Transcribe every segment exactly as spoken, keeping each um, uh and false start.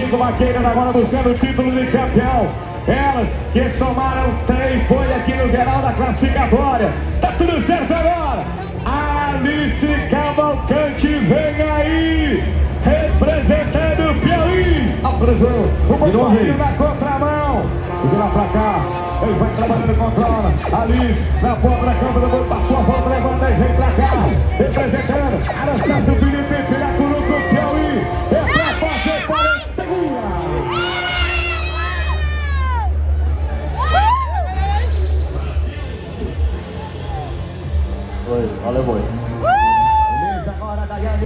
Cinco vaqueiras agora buscando o título de campeão. Elas que somaram três foi aqui no geral da classificatória. Tá tudo certo agora. Alice Cavalcante vem aí, representando o Piauí. Apresou o bombardinho na contramão. De lá pra cá, ele vai trabalhando, controla. Alice na ponta da câmera, passou a volta, levanta e vem pra cá. Representando Anastácio Felipe Piracuruco, Piauí. É pra fazer para segura. Oi, valeu, boi. Beleza, agora Daiane.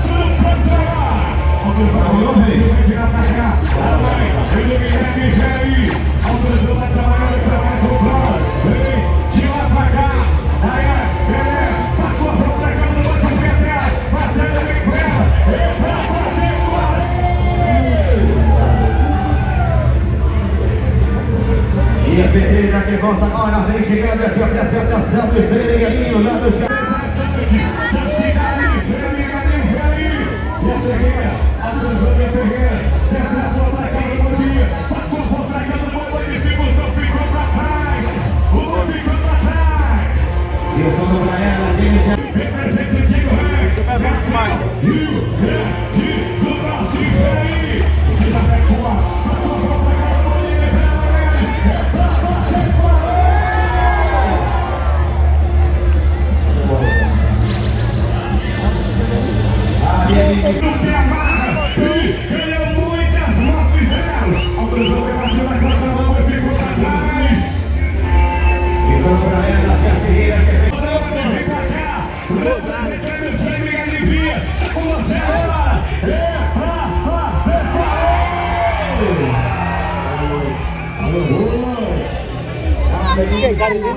Vamos virar pra cá. Ele vem aí. Autorizou pra trabalhar, ele trabalha com o plano. Vem, de lá pra cá. Daiane, beleza. Passou a volta da câmera, vai pro pé dela. Passando bem com ela. É pra fazer o E a Pereira que volta agora, vem chegando aqui a apresentação do Freire lá dos caras. Quem, Carolina?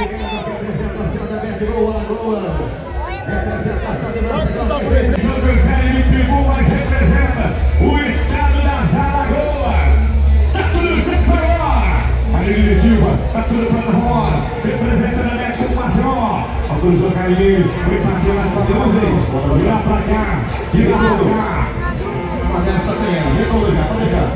São José de Pibu, mas representa o estado das Alagoas. Tá tudo certo agora. Aline Silva, tá tudo pronto fora. Representando a Médico Maceió. Autorizou Carinho, foi partir lá pra vez. De lá pra cá, de lá pra cá. Uma dessa tem ela, vem com ligar, pode ligar.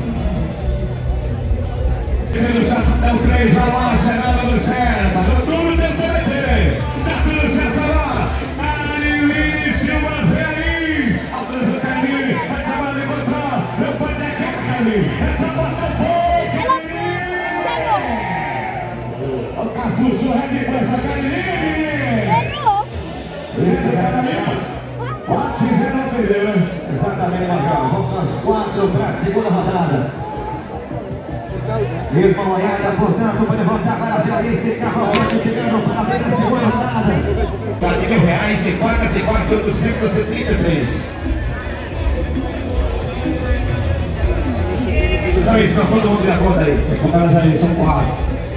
É o três, vai lá, Fernanda do Céu. Tá tudo tentando ter. Tá tudo certo agora. Aline Silva vem aí. Autorizou Carinho, vai acabar de encontrar. Eu vou ter que Carinho. É pra botar pouco. Olha o Cafuço, o Red Bull, essa Carinho. Exatamente. Pode dizer não perdeu, né? Exatamente, Marcão. Vamos nós quatro para a segunda rodada. Irmão Olhada, portanto, pode voltar para a Alice Cavalcante, chegando para a segunda rodada. quatro mil reais e vagas iguais de oitocentos e trinta e três. Só isso, nós todo mundo de acordo aí. Vamos elas aí, são quatro.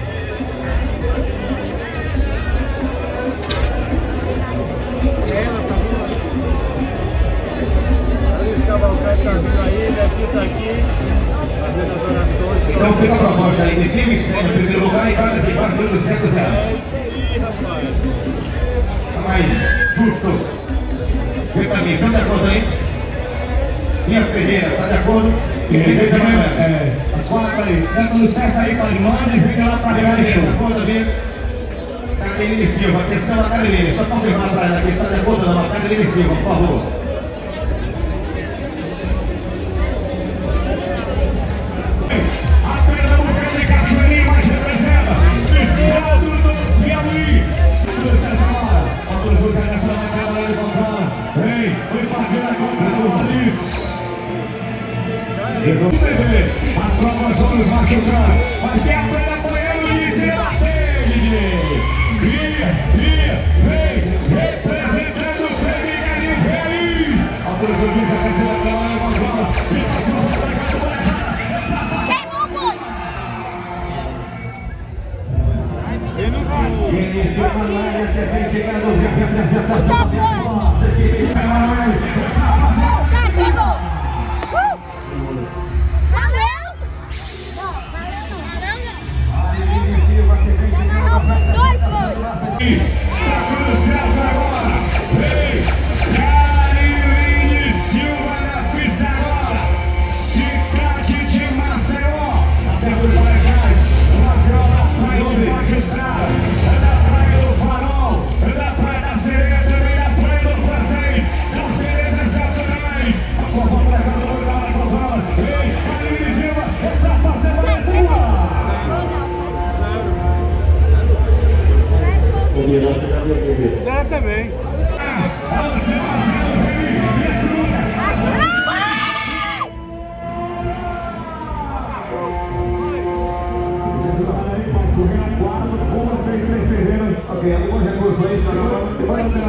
Alice Cavalcante está vindo aí, daqui está aqui. Então fica a proposta aí de mil e cem no primeiro lugar e vagas iguais de oitocentos reais. Tá mais justo. Vem pra mim, tá de acordo aí? Minha Ferreira, tá de acordo? E quem vem também, é, as quatro aí. Dá com licença aí para a irmã e vem lá pra cá. Tá de acordo, viu? Caroline Silva, atenção a Caroline, só confirmar pra ela aqui, está de acordo não? Caroline Silva, por favor. As provas vão nos machucando, mas quem aprende apoiando diz ela tem, D J. Via, via, vem, representando o Femininho, vem aí. Autorizou o juiz, a terceira trabalha com a bola. E passou a bola para cá, bola errada. Ele fica na área, vem chegando, vem a sensação. Tá tudo certo agora. Vem, Caroline Silva na pista.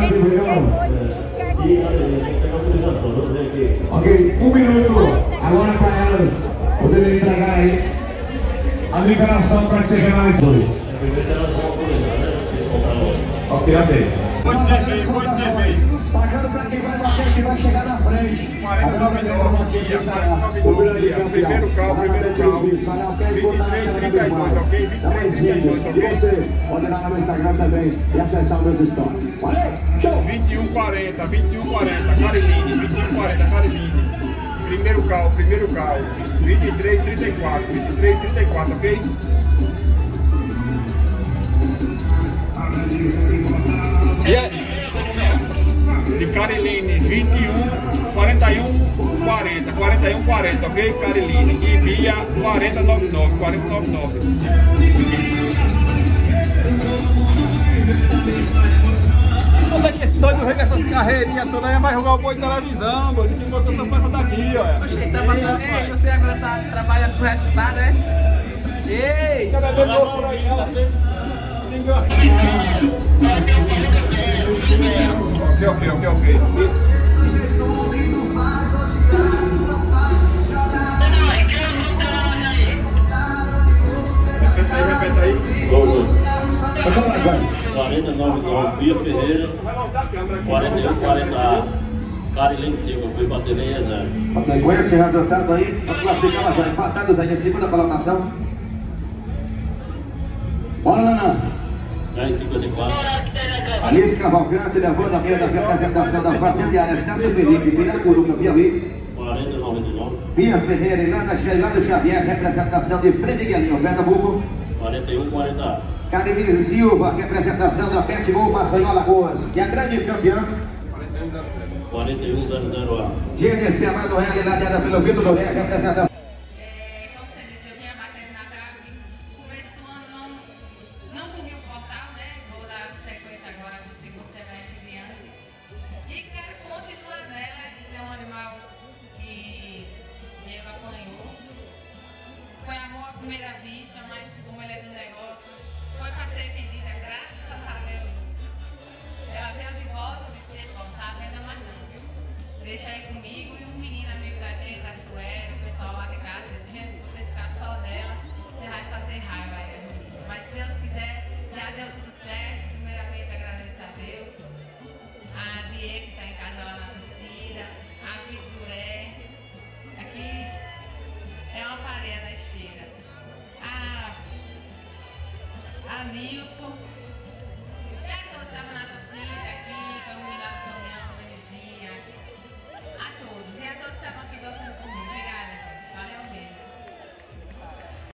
Ok, um minuto agora para elas poderem entregar aí a liberação para que seja mais dois. Ok, ok. Muito de vez, muito de vez. Pagando para quem vai bater, que vai chegar na frente. quarenta e nove nove, guia, quarenta e nove nove, guia. Primeiro carro, primeiro carro. vinte e três, trinta e dois, ok? vinte e três, trinta e dois, ok? Você pode ir lá no Instagram também e acessar meus stories. Valeu, show! vinte e um, quarenta, vinte e um, quarenta, Cariline, vinte e um, quarenta, Cariline. Primeiro carro, primeiro carro. vinte e três, trinta e quatro, vinte e três, trinta e quatro, ok? E aí? De Cariline, vinte e um, quarenta e um, quarenta, quarenta e um, quarenta, ok? Cariline. E Bia, quarenta e nove nove, quarenta e nove nove. Como é que esse doido vem com essas carreirinhas todas aí? Vai jogar o boi de televisão, doido. Quem botou essa peça daqui, olha. Oxe, tá botando. Ei, você agora tá trabalhando com o resultado, né? Ei! Cada vez mais por aí, ela se engana. Ok, ok, ok, ok. Repete aí, repete aí. quarenta e nove nove, Bia Ferreira. quarenta e um, quarenta, Cariline Silva, foi bater meia zero. Ok, com esse resultado aí, vamos classificar já empatados aí na segunda colocação. Bora, Naná. dez e cinquenta e quatro. Alice Cavalcante levando a meia da representação da fazendiária Estácio Felipe, Piracuruca, Piauí. quarenta e noventa e nove. Bia Ferreira e Lana Sheilano Xavier, representação de Miguelinho, Pernambuco. quarenta e um, quarenta. Carimine Silva, representação da Petbull, Maceió, Alagoas, que é a grande campeã. quarenta e um, zero zero A. Jennifer Manoel, ladeada pelo Vitor Doré, representação. É, como você disse, eu tinha máquina na trave. No começo do ano não, não corri o portal, né? Vou dar sequência agora do segundo semestre em diante. E quero continuar nela. Esse é um animal que Diego apanhou. Foi amor à primeira vista, mas como ele é do negócio, foi para ser vendida, graças a Deus. Ela veio de volta, disse que voltar, venda mais não, viu? Deixa aí comigo e um menino amigo da gente, a Sueli, o pessoal lá de casa, disse, gente, você ficar só nela, você vai fazer raiva aí, amigo. Mas se Deus quiser, já deu tudo certo. Primeiramente agradeço a Deus, a Diego que está em casa lá na piscina, a Vitoré, aqui é uma parede na esteira, a, a Nilson, e a que eu estava na